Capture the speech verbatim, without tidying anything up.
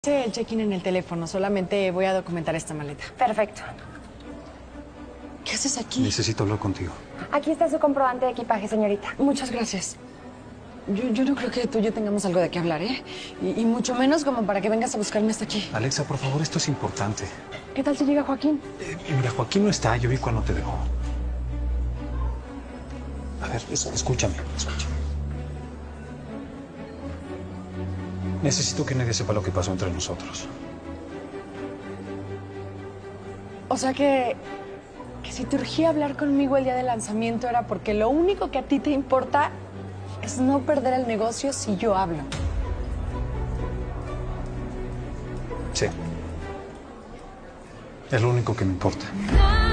Hice el check-in en el teléfono, solamente voy a documentar esta maleta. Perfecto. ¿Qué haces aquí? Necesito hablar contigo. Aquí está su comprobante de equipaje, señorita. Muchas gracias. Yo, yo no creo que tú y yo tengamos algo de qué hablar, ¿eh? Y, y mucho menos como para que vengas a buscarme hasta aquí. Alexa, por favor, esto es importante. ¿Qué tal si llega Joaquín? Eh, mira, Joaquín no está, yo vi cuando te dejó. A ver, es- escúchame, escúchame. Necesito que nadie sepa lo que pasó entre nosotros. O sea que... que si te urgía hablar conmigo el día del lanzamiento era porque lo único que a ti te importa es no perder el negocio si yo hablo. Sí. Es lo único que me importa. No.